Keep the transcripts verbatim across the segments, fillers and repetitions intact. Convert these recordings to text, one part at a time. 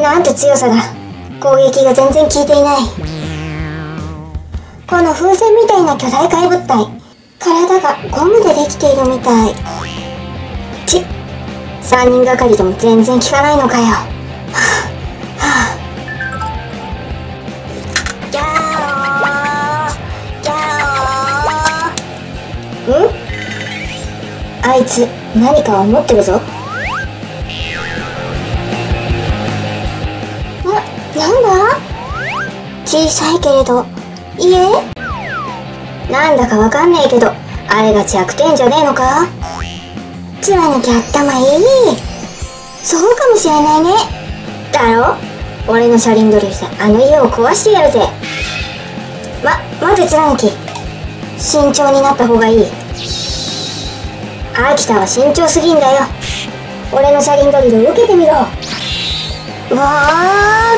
なんて強さだ。攻撃が全然効いていない。この風船みたいな巨大怪物体、体がゴムでできているみたい。ちっ、さんにんがかりでも全然効かないのかよ。はあ、はあ、ギャオーギャオー。ん？あいつ何かを持ってるぞ。な、なんだ？小さいけれど、いえ？なんだかわかんねえけど、あれが弱点じゃねえのか？貫き頭いい。そうかもしれないね。だろ？俺の車輪ドリルであの家を壊してやるぜ。ま、待て貫き。慎重になった方がいい。秋田は慎重すぎんだよ。俺の車輪ドリル受けてみろ。うわあ、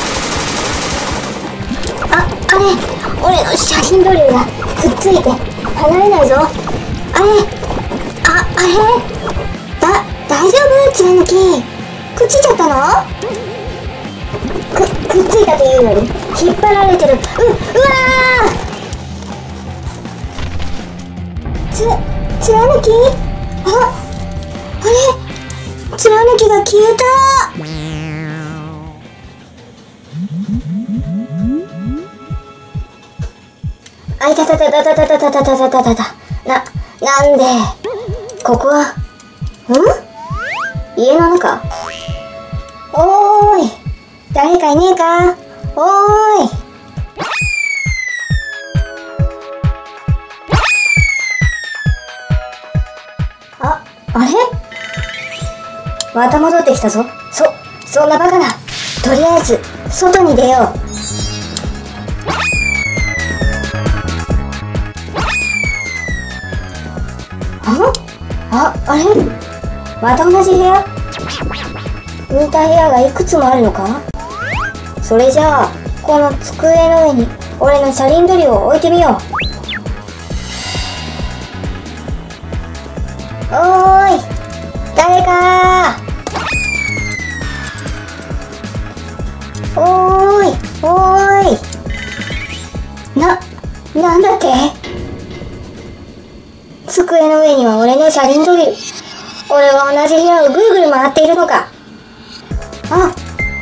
あ、あれ、俺の車輪ドリルがくっついて離れないぞ。あれ、あ、あれ、だ、大丈夫？貫き、くっついちゃったの？く、くっついたというより引っ張られてる。う、うわー！つ、貫き？あ、あれ、貫きが消えた。あいたたたたたたたたたたたたた。な、なんで、ここは、ん？家の中？おーい、誰かいねえか？おーい。あ、あれ？また戻ってきたぞ。そ、そんなバカな。とりあえず、外に出よう。あ？あ、あれ？また同じ部屋？似た部屋がいくつもあるのか？それじゃあ、この机の上に俺の車輪ドリルを置いてみよう。おーい、誰かー。おーい、おーい。な、なんだって？机の上には俺の車輪ドリル。俺は同じ部屋をぐるぐる回っているのか。あ、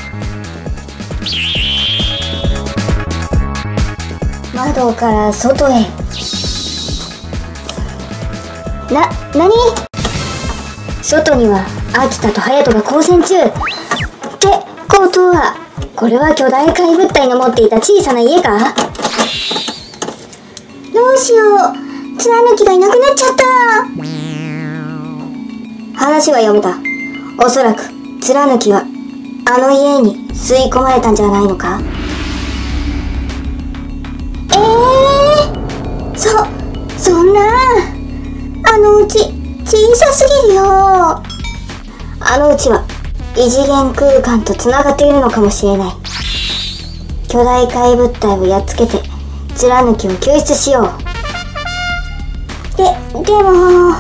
窓から外へ。な、なに？外には秋田と隼人が交戦中。ってことは、これは巨大怪物体の持っていた小さな家か？どうしよう。貫きがいなくなっちゃった。話は読めた。おそらく貫きはあの家に吸い込まれたんじゃないのか？ええー、そ、そんな、あのうち小さすぎるよ。あのうちは異次元空間とつながっているのかもしれない。巨大怪物体をやっつけて貫きを救出しよう。で、でも、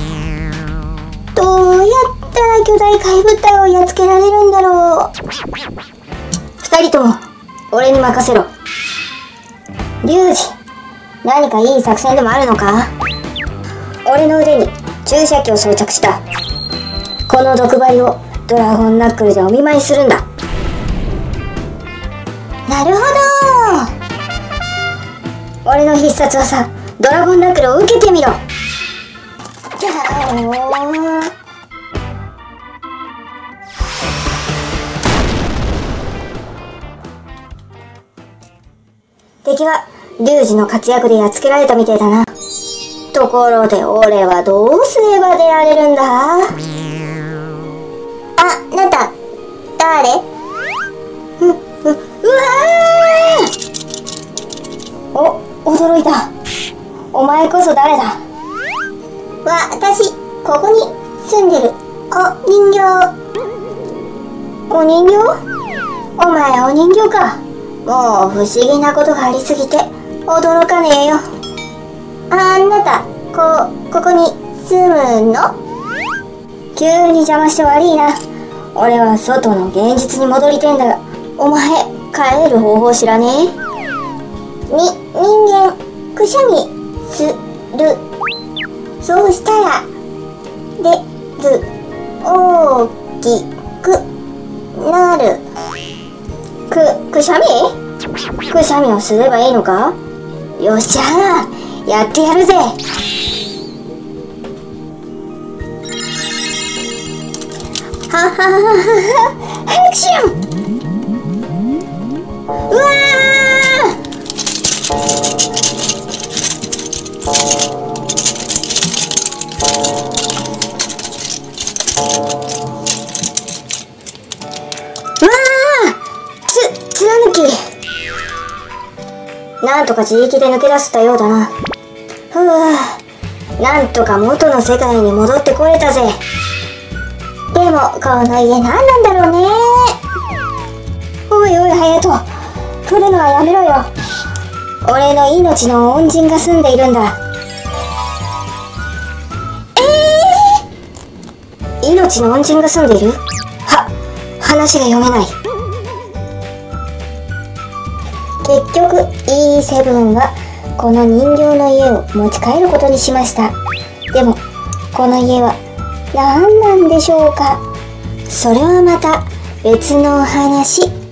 どうやったら巨大怪物体をやっつけられるんだろう。二人とも俺に任せろ。リュウジ、何かいい作戦でもあるのか？俺の腕に注射器を装着した。この毒針をドラゴンナックルでお見舞いするんだ。なるほど。俺の必殺技ドラゴンナックルを受けてみろ。じゃあ敵はリュウジの活躍でやっつけられたみたいだな。ところで俺はどうすれば出られるんだ？あ、なんだ？誰？う、う、うわー！お、驚いた。お前こそ誰だ？わ、私、ここに住んでる。お、人形。お人形？お前お人形か。もう不思議なことがありすぎて驚かねえよ。あなた、こ、ここに住むの？急に邪魔して悪いな。 俺は外の現実に戻りてんだが、お前帰る方法知らねえ？に人間くしゃみする。そうしたらレズ大きくなる。くくしゃみくしゃみをすればいいのか？よっしゃー、やってやるぜ。ははははは、ハクション。うわーうわー、つ貫き。なんとか自力で抜け出せたようだな。ふう、なんとか元の世界に戻ってこれたぜ。でもこの家何なんだろうね。おいおい隼人、振るのはやめろよ。俺の命の恩人が住んでいるんだ。えー、命の恩人が住んでいる？は、話が読めない。結局 イーセブン はこの人形の家を持ち帰ることにしました。でもこの家は何なんでしょうか。それはまた別のお話。